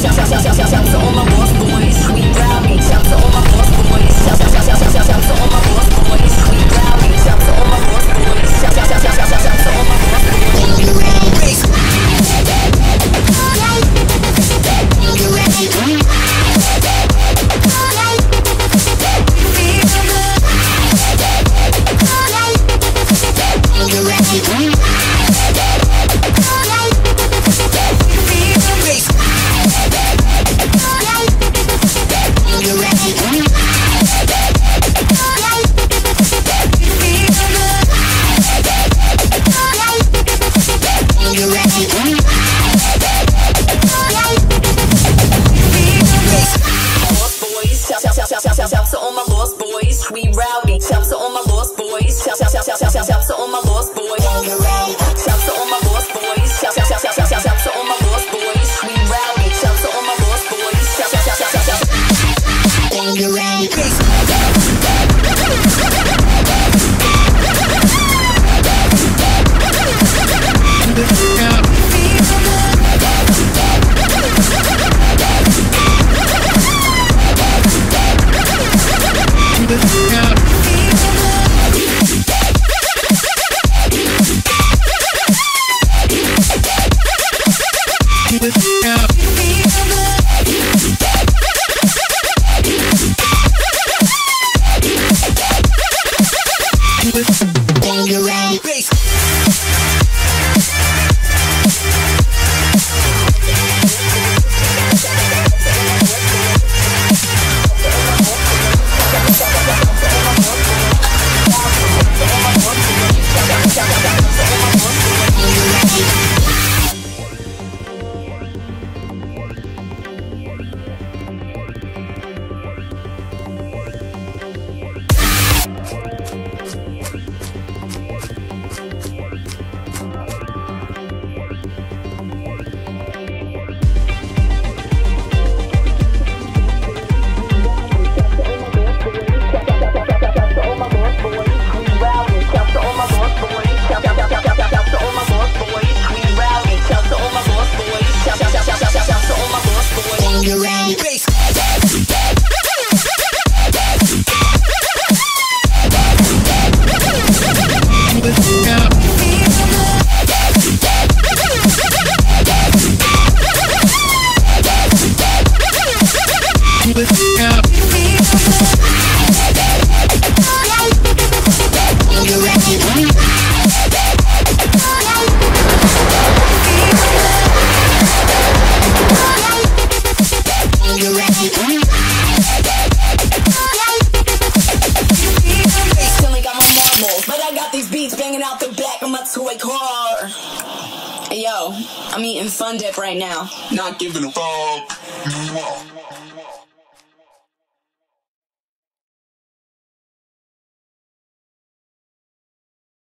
Shout to all my lost boys, we rowdy. Shout to all my lost boys. Shout to all my lost boys, we rowdy. Shout to all my lost boys. Shout to all my lost boys. Shout to all my lost boys, we rowdy. Shout to all my lost boys. Shout to all my lost boys. Shout to all my lost boys. Shout to all my lost boys, we rowdy. Shout to all my lost boys. Toy car. Hey yo, I'm eating Fun Dip right now. Not giving a fuck.